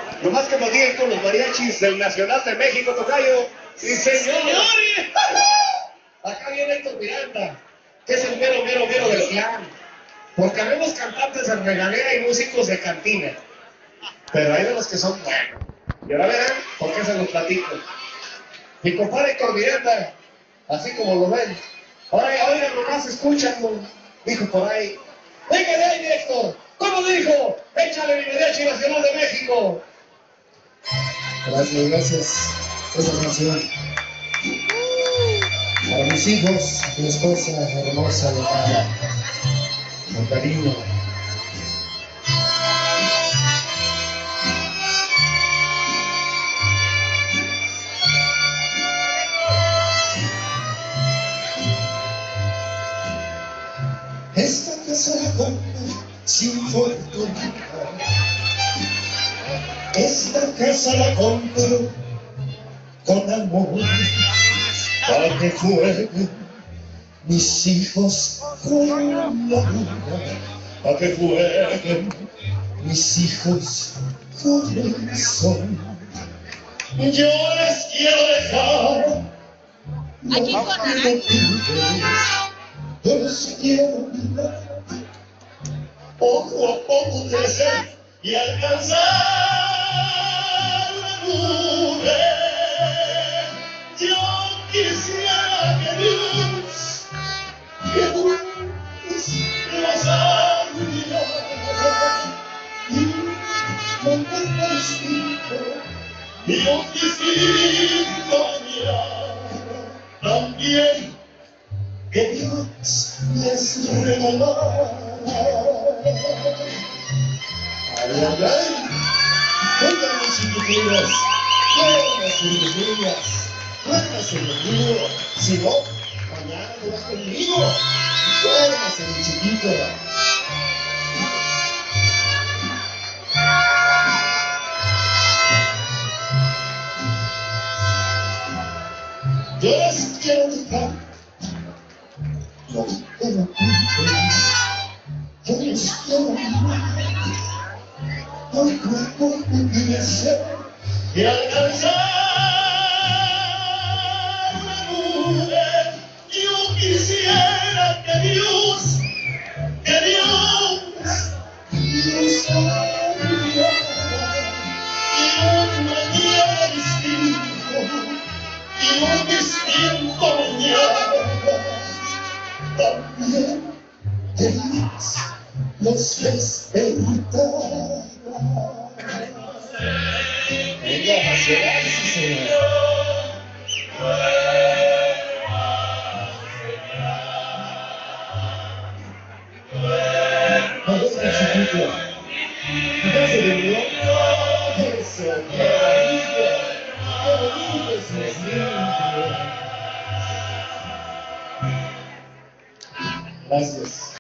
Nomás que me digan con los mariachis del Nacional de México, tocayo. ¡Sí, señor! Acá viene Héctor Miranda, que es el mero del clan. Porque habemos cantantes de regadera y músicos de cantina. Pero hay de los que son buenos. Y ahora verán por qué se los platico. Mi compadre Héctor Miranda, así como lo ven. Oigan, nomás escúchanlo. Dijo por ahí. ¡Venga de ahí, Héctor! ¿Cómo dijo? ¡Échale mi mariachi Nacional de México! Gracias. Esta canción para mis hijos, mi esposa hermosa de cara, con cariño. Esta casa la compré sin fortuna. Esta casa la compro con amor, para que jueguen mis hijos con la luna, para que jueguen mis hijos con el sol. Yo les quiero dejar la juventud, yo les quiero mirar, poco a poco crecer y alcanzar la nube. Yo quisiera que Dios los ayudara y mantenga distinto y un distinto mirar. También que Dios les regalara. Oigan mis chiquitinos, duérmase mis niñas, duérmase conmigo, si no, mañana te vas conmigo, duérmase mi chiquito. Yo les quiero dejar lo que no pude, yo les quiero amar. Poco a poco crecer y alcanzar la nube. Yo quisiera que Dios nos ayudara y un mañana distinto y un distinto mañana. También que Dios nos despertara. Venga, nacional, sí, señor. A ver, chiquito, ¿ya se durmió? Eso, qué bonito es mi niño. Gracias.